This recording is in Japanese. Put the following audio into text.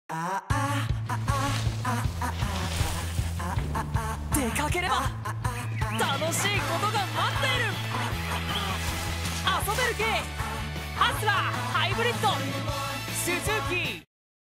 出かければ楽しいことが待っている。遊べる系ハスラーハイブリッドスズキ。